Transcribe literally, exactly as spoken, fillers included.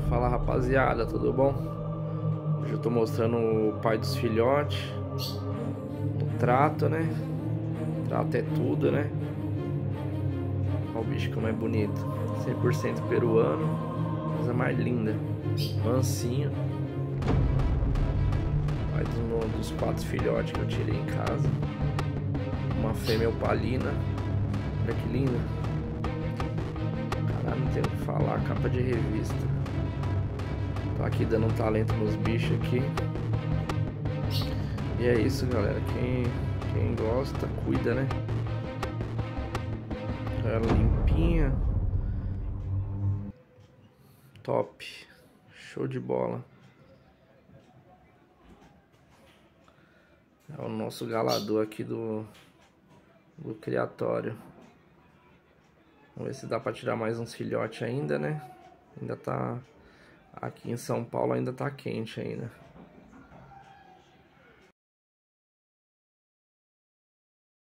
Fala rapaziada, tudo bom? Hoje eu tô mostrando o pai dos filhotes, o trato, né? O trato é tudo, né? Olha o bicho como é bonito, cem por cento peruano, coisa mais linda, mansinho. Pai dos, dos quatro filhotes que eu tirei em casa, uma fêmea opalina, olha que linda. Caralho, não tenho o que falar, capa de revista. Tô aqui dando um talento nos bichos aqui. E é isso, galera. Quem, quem gosta, cuida, né? Ela limpinha. Top. Show de bola. É o nosso galador aqui do, do criatório. Vamos ver se dá pra tirar mais uns filhotes ainda, né? Ainda tá... Aqui em São Paulo ainda tá quente ainda.